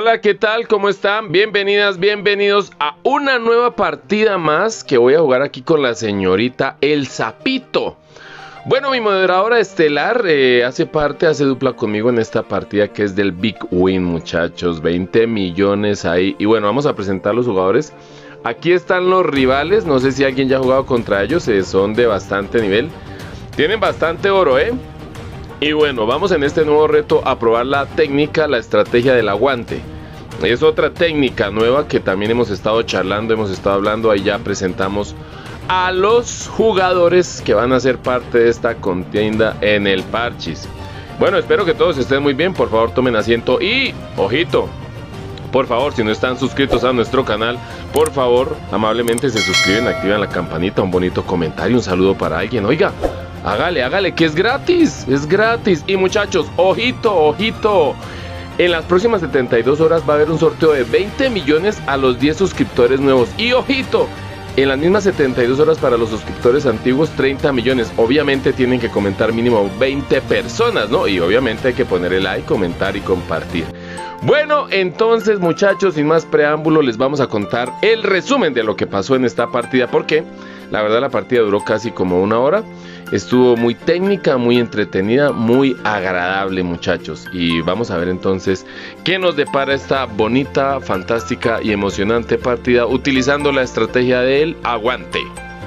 Hola, ¿qué tal? ¿Cómo están? Bienvenidas, bienvenidos a una nueva partida más que voy a jugar aquí con la señorita El Sapito. Bueno, mi moderadora estelar hace dupla conmigo en esta partida que es del Big Win, muchachos. 20 millones ahí. Y bueno, vamos a presentar los jugadores. Aquí están los rivales, no sé si alguien ya ha jugado contra ellos, son de bastante nivel. Tienen bastante oro, Y bueno, vamos en este nuevo reto a probar la técnica, la estrategia del aguante. Es otra técnica nueva que también hemos estado charlando, hemos estado hablando. Ahí ya presentamos a los jugadores que van a ser parte de esta contienda en el Parchís. Bueno, espero que todos estén muy bien. Por favor, tomen asiento y, ojito, por favor, si no están suscritos a nuestro canal, por favor, amablemente se suscriben, activan la campanita, un bonito comentario, un saludo para alguien. Oiga, hágale, que es gratis, Y muchachos, ojito, en las próximas 72 horas va a haber un sorteo de 20 millones a los 10 suscriptores nuevos. Y ojito, en las mismas 72 horas para los suscriptores antiguos, 30 millones. Obviamente tienen que comentar mínimo 20 personas, ¿no? Y obviamente hay que poner el like, comentar y compartir. Bueno, entonces muchachos, sin más preámbulo, les vamos a contar el resumen de lo que pasó en esta partida. Porque la verdad la partida duró casi como una hora. Estuvo muy técnica, muy entretenida, muy agradable, muchachos. Y vamos a ver entonces qué nos depara esta bonita, fantástica y emocionante partida utilizando la estrategia del aguante.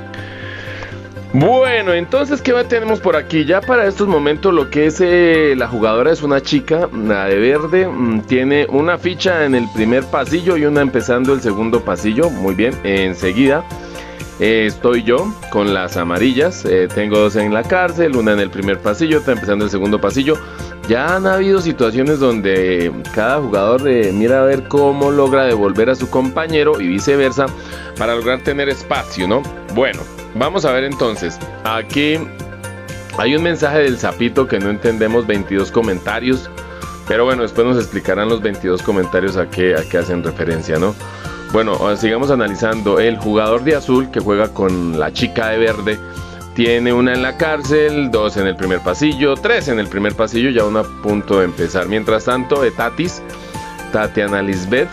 Bueno, entonces, ¿qué tenemos por aquí? Ya para estos momentos lo que es la jugadora es una chica, la de verde, tiene una ficha en el primer pasillo y una empezando el segundo pasillo. Muy bien, enseguida estoy yo con las amarillas, tengo dos en la cárcel, una en el primer pasillo, otra empezando el segundo pasillo. Ya han habido situaciones donde cada jugador mira a ver cómo logra devolver a su compañero y viceversa para lograr tener espacio, ¿no? Bueno, vamos a ver entonces. Aquí hay un mensaje del Sapito que no entendemos, 22 comentarios. Pero bueno, después nos explicarán los 22 comentarios a qué hacen referencia, ¿no? Bueno, sigamos analizando. El jugador de azul que juega con la chica de verde tiene una en la cárcel, dos en el primer pasillo, tres en el primer pasillo, ya una a punto de empezar. Mientras tanto, Tatiana Lisbeth,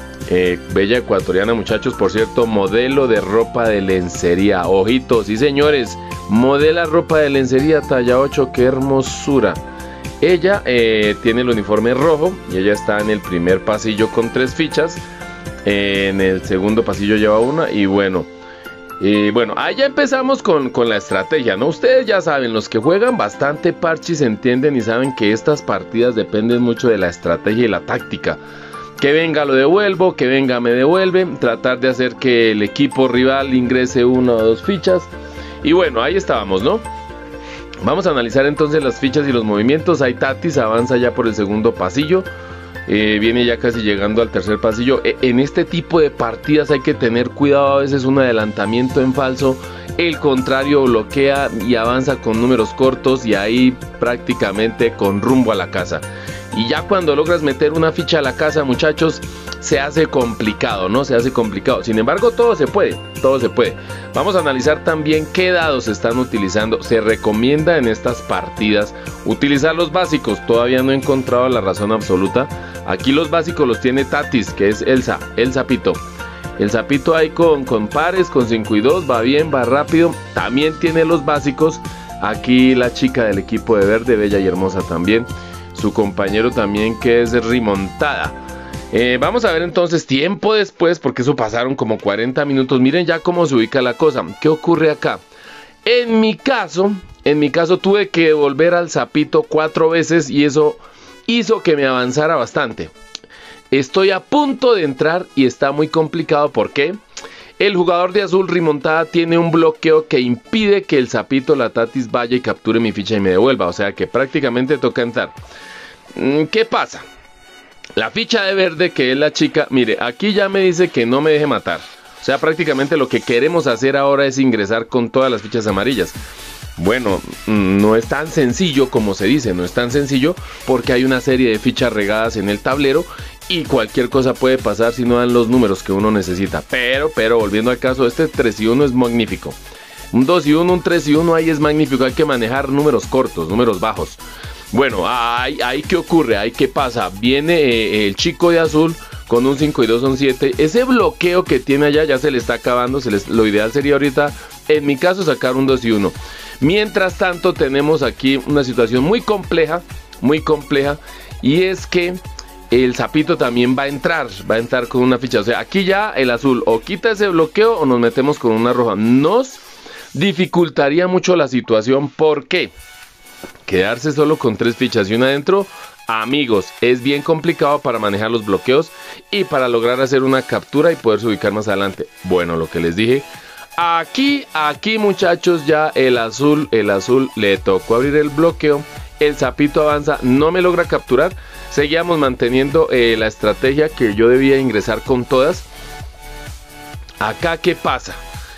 bella ecuatoriana, muchachos, por cierto, modelo de ropa de lencería. Ojitos, sí señores, modela ropa de lencería talla 8, qué hermosura. Ella tiene el uniforme rojo y ella está en el primer pasillo con 3 fichas. En el segundo pasillo lleva una y bueno, ahí ya empezamos con la estrategia, ¿no? Ustedes ya saben, los que juegan bastante Parchís entienden y saben que estas partidas dependen mucho de la estrategia y la táctica. Que venga lo devuelvo, que venga me devuelve, tratar de hacer que el equipo rival ingrese 1 o 2 fichas. Y bueno, ahí estábamos, ¿no? Vamos a analizar entonces las fichas y los movimientos. Ahí Tatis avanza ya por el segundo pasillo. Viene ya casi llegando al tercer pasillo. En este tipo de partidas hay que tener cuidado. A veces un adelantamiento en falso, el contrario bloquea y avanza con números cortos y ahí prácticamente con rumbo a la casa. Y ya cuando logras meter una ficha a la casa, muchachos, se hace complicado, ¿no? Se hace complicado. Sin embargo, todo se puede. Vamos a analizar también qué dados se están utilizando. Se recomienda en estas partidas utilizar los básicos. Todavía no he encontrado la razón absoluta. Aquí los básicos los tiene Tatis, que es el Sapito. El Sapito ahí con pares, con 5 y 2, va bien, va rápido. También tiene los básicos. Aquí la chica del equipo de verde, bella y hermosa también. Su compañero también, que es Rimontada. Vamos a ver entonces tiempo después, porque eso pasaron como 40 minutos. Miren ya cómo se ubica la cosa. ¿Qué ocurre acá? En mi caso tuve que devolver al Sapito 4 veces y eso hizo que me avanzara bastante. Estoy a punto de entrar y está muy complicado. ¿Por qué? El jugador de azul Rimontada tiene un bloqueo que impide que el Sapito, la Tatis, vaya y capture mi ficha y me devuelva. O sea que prácticamente toca entrar. ¿Qué pasa? La ficha de verde, que es la chica, mire, aquí ya me dice que no me deje matar. O sea, prácticamente lo que queremos hacer ahora es ingresar con todas las fichas amarillas. Bueno, no es tan sencillo como se dice, no es tan sencillo porque hay una serie de fichas regadas en el tablero y cualquier cosa puede pasar si no dan los números que uno necesita. Pero volviendo al caso, este 3 y 1 es magnífico. Un 2 y 1, un 3 y 1 ahí es magnífico, hay que manejar números cortos, números bajos. Bueno, ahí ¿qué ocurre? Ahí ¿qué pasa? Viene el chico de azul con un 5 y 2 son 7. Ese bloqueo que tiene allá ya se le está acabando. Lo ideal sería ahorita, en mi caso, sacar un 2 y 1. Mientras tanto, tenemos aquí una situación muy compleja. Y es que el sapito también va a entrar con una ficha. O sea, aquí ya el azul o quita ese bloqueo o nos metemos con una roja. Nos dificultaría mucho la situación. ¿Por qué? Quedarse solo con 3 fichas y una adentro, amigos, es bien complicado para manejar los bloqueos y para lograr hacer una captura y poderse ubicar más adelante. Bueno, lo que les dije, aquí muchachos, ya el azul le tocó abrir el bloqueo. El sapito avanza, no me logra capturar. Seguíamos manteniendo la estrategia que yo debía ingresar con todas. Acá, ¿qué pasa?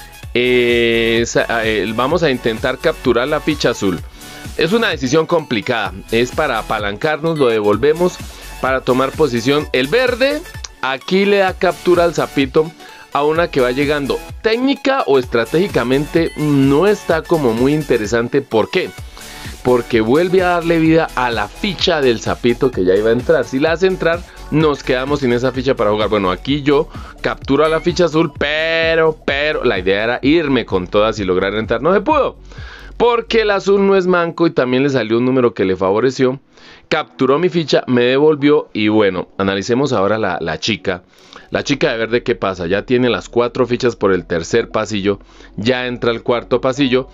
Vamos a intentar capturar la ficha azul. Es una decisión complicada. Es para apalancarnos, lo devolvemos para tomar posición. El verde aquí le da captura al sapito a una que va llegando. Técnica o estratégicamente no está como muy interesante. ¿Por qué? Porque vuelve a darle vida a la ficha del sapito que ya iba a entrar. Si la hace entrar, nos quedamos sin esa ficha para jugar. Bueno, aquí yo capturo a la ficha azul, pero la idea era irme con todas y lograr entrar. No se pudo, porque el azul no es manco y también le salió un número que le favoreció. Capturó mi ficha, me devolvió y bueno, analicemos ahora la chica. La chica de verde, ¿qué pasa? Ya tiene las 4 fichas por el tercer pasillo, ya entra al cuarto pasillo.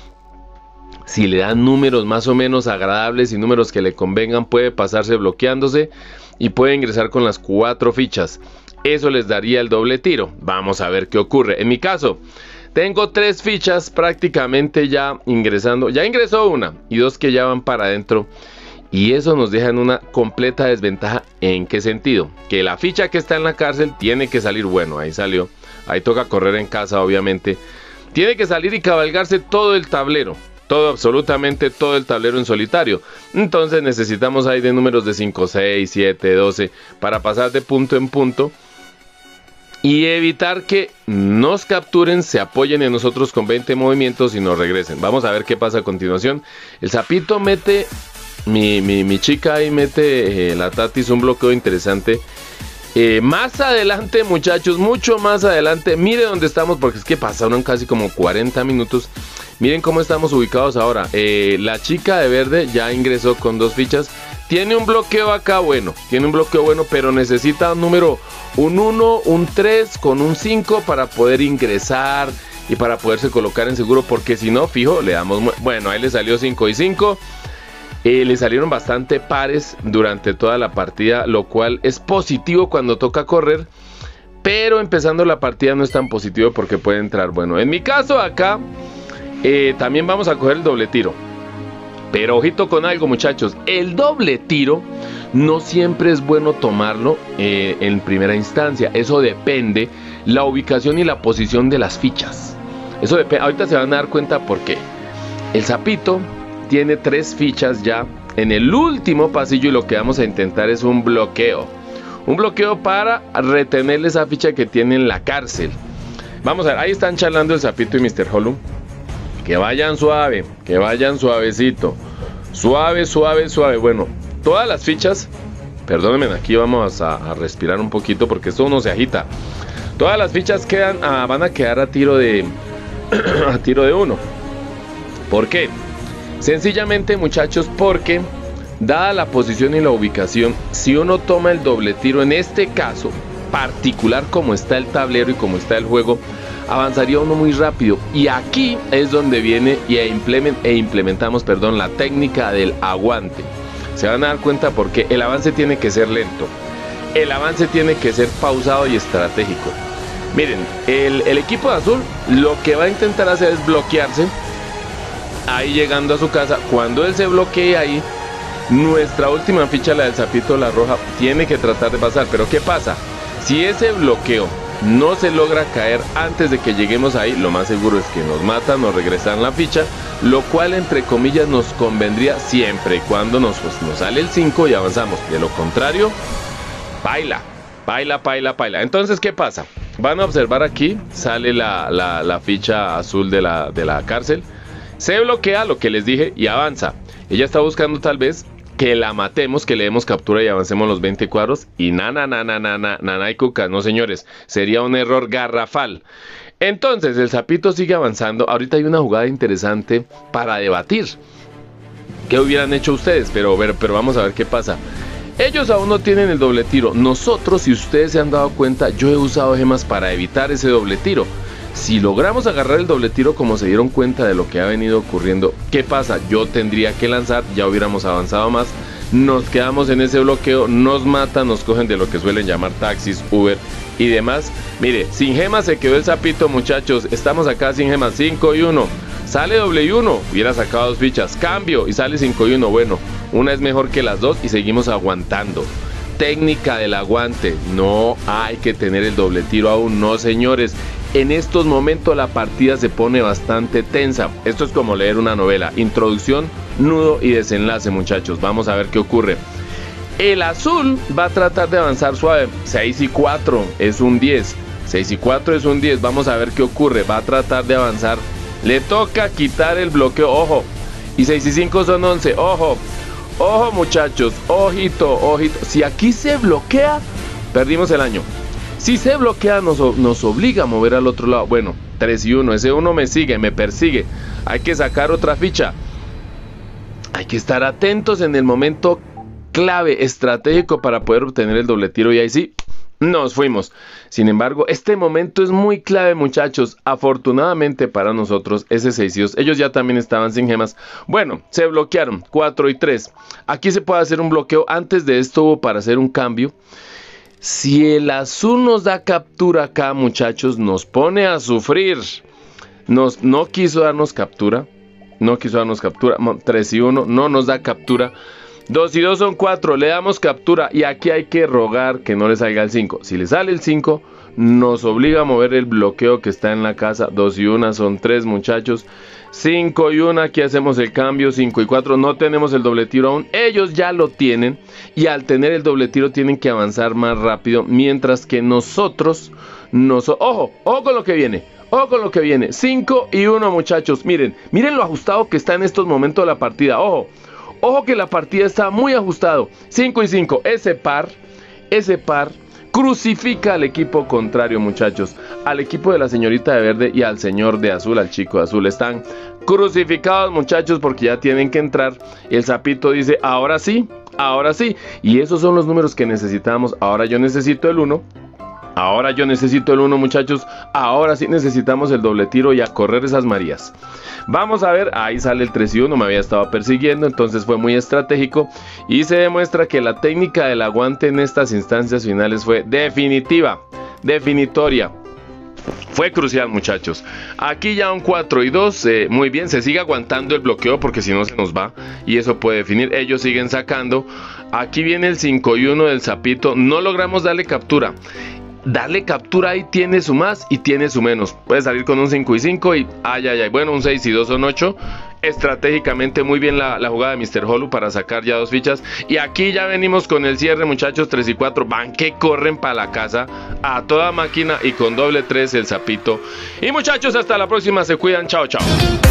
Si le dan números más o menos agradables y números que le convengan, puede pasarse bloqueándose y puede ingresar con las 4 fichas. Eso les daría el doble tiro. Vamos a ver qué ocurre. En mi caso, tengo 3 fichas prácticamente ya ingresando. Ya ingresó una y 2 que ya van para adentro. Y eso nos deja en una completa desventaja. ¿En qué sentido? Que la ficha que está en la cárcel tiene que salir. Bueno, ahí salió. Ahí toca correr en casa, obviamente. Tiene que salir y cabalgarse todo el tablero. Absolutamente todo el tablero en solitario. Entonces necesitamos ahí de números de 5, 6, 7, 12 para pasar de punto en punto y evitar que nos capturen, se apoyen en nosotros con 20 movimientos y nos regresen. Vamos a ver qué pasa a continuación. El sapito mete, mi chica ahí mete la Tatis, un bloqueo interesante. Más adelante, muchachos, mucho más adelante, mire dónde estamos, porque es que pasaron casi como 40 minutos. Miren cómo estamos ubicados ahora. La chica de verde ya ingresó con 2 fichas. Tiene un bloqueo acá bueno, pero necesita un número, un 1, un 3 con un 5 para poder ingresar y para poderse colocar en seguro, porque si no, fijo, le damos... Bueno, ahí le salió 5 y 5. Le salieron bastante pares durante toda la partida, lo cual es positivo cuando toca correr, pero empezando la partida no es tan positivo porque puede entrar. Bueno, en mi caso acá también vamos a coger el doble tiro, pero ojito con algo, muchachos. El doble tiro no siempre es bueno tomarlo en primera instancia. Eso depende la ubicación y la posición de las fichas. Eso depende. Ahorita se van a dar cuenta por qué. El sapito tiene 3 fichas ya en el último pasillo y lo que vamos a intentar es un bloqueo. Un bloqueo para retenerle esa ficha que tiene en la cárcel. Vamos a ver, ahí están charlando el sapito y Mr. Hollow. Que vayan suave, que vayan suavecito. Suave, suave, suave. Bueno, todas las fichas, perdónenme, aquí vamos a respirar un poquito porque esto no se agita. Todas las fichas quedan, van a quedar a tiro de a tiro de 1. ¿Por qué? Sencillamente, muchachos, porque dada la posición y la ubicación, si uno toma el doble tiro, en este caso particular como está el tablero y como está el juego, avanzaría uno muy rápido. Y aquí es donde viene implementamos la técnica del aguante. Se van a dar cuenta porque el avance tiene que ser lento, el avance tiene que ser pausado y estratégico. Miren, el equipo de azul lo que va a intentar hacer es bloquearse ahí llegando a su casa. Cuando él se bloquee ahí, nuestra última ficha, la del sapito, la roja, tiene que tratar de pasar. Pero ¿qué pasa? Si ese bloqueo no se logra caer antes de que lleguemos ahí, lo más seguro es que nos matan, nos regresan la ficha, lo cual entre comillas nos convendría siempre y cuando nos sale el 5 y avanzamos. De lo contrario, paila. Entonces, ¿qué pasa? Van a observar aquí, sale la ficha azul de la cárcel. Se bloquea, lo que les dije, y avanza. Ella está buscando tal vez que la matemos, que le demos captura y avancemos los 20 cuadros. Y nana y cuca, no señores, sería un error garrafal. Entonces el sapito sigue avanzando. Ahorita hay una jugada interesante para debatir. ¿Qué hubieran hecho ustedes? Pero vamos a ver qué pasa. Ellos aún no tienen el doble tiro. Nosotros, si ustedes se han dado cuenta, yo he usado gemas para evitar ese doble tiro. Si logramos agarrar el doble tiro, como se dieron cuenta de lo que ha venido ocurriendo, ¿qué pasa? Yo tendría que lanzar, ya hubiéramos avanzado más, nos quedamos en ese bloqueo, nos matan, nos cogen de lo que suelen llamar taxis, Uber y demás. Mire, sin gemas se quedó el sapito, muchachos, estamos acá sin gemas, 5 y 1, sale doble y 1, hubiera sacado 2 fichas, cambio y sale 5 y 1, bueno, una es mejor que las dos y seguimos aguantando. Técnica del aguante, no hay que tener el doble tiro aún, no señores. En estos momentos la partida se pone bastante tensa. Esto es como leer una novela. Introducción, nudo y desenlace, muchachos. Vamos a ver qué ocurre. El azul va a tratar de avanzar suave. 6 y 4 es un 10. 6 y 4 es un 10. Vamos a ver qué ocurre. Va a tratar de avanzar. Le toca quitar el bloqueo. Ojo. Y 6 y 5 son 11. Ojo. Ojo, muchachos. Ojito, ojito. Si aquí se bloquea, perdimos el año. Si se bloquea, nos obliga a mover al otro lado. Bueno, 3 y 1. Ese 1 me sigue, me persigue. Hay que sacar otra ficha. Hay que estar atentos en el momento clave, estratégico para poder obtener el doble tiro. Y ahí sí, nos fuimos. Sin embargo, este momento es muy clave, muchachos. Afortunadamente para nosotros, ese 6 y 2. Ellos ya también estaban sin gemas. Bueno, se bloquearon. 4 y 3. Aquí se puede hacer un bloqueo. Antes de esto hubo para hacer un cambio. Si el azul nos da captura acá, muchachos, nos pone a sufrir. No quiso darnos captura. No quiso darnos captura. 3 y 1, no nos da captura. 2 y 2 son 4, le damos captura. Y aquí hay que rogar que no le salga el 5. Si le sale el 5, nos obliga a mover el bloqueo que está en la casa. 2 y 1 son 3, muchachos. 5 y 1, aquí hacemos el cambio. 5 y 4, no tenemos el doble tiro aún. Ellos ya lo tienen. Y al tener el doble tiro tienen que avanzar más rápido. Mientras que nosotros... Ojo con lo que viene. Ojo con lo que viene. 5 y 1, muchachos. Miren lo ajustado que está en estos momentos de la partida. Ojo que la partida está muy ajustado. 5 y 5. Ese par crucifica al equipo contrario, muchachos. Al equipo de la señorita de verde y al señor de azul, al chico de azul. Están crucificados, muchachos, porque ya tienen que entrar. Y el sapito dice, ahora sí. Y esos son los números que necesitamos. Ahora yo necesito el 1. Ahora yo necesito el 1, muchachos. Ahora sí necesitamos el doble tiro y a correr esas Marías. Vamos a ver, ahí sale el 3 y 1, me había estado persiguiendo, entonces fue muy estratégico. Y se demuestra que la técnica del aguante en estas instancias finales fue definitiva, definitoria. Fue crucial, muchachos. Aquí ya un 4 y 2, muy bien, se sigue aguantando el bloqueo porque si no se nos va. Y eso puede definir, ellos siguen sacando. Aquí viene el 5 y 1 del sapito, no logramos darle captura. Darle captura ahí tiene su más y tiene su menos. Puede salir con un 5 y 5 y bueno, un 6 y 2 son 8. Estratégicamente muy bien la jugada de Mr. Holu para sacar ya 2 fichas. Y aquí ya venimos con el cierre, muchachos. 3 y 4 van que corren para la casa a toda máquina y con doble 3 el sapito. Y muchachos, hasta la próxima, se cuidan, chao.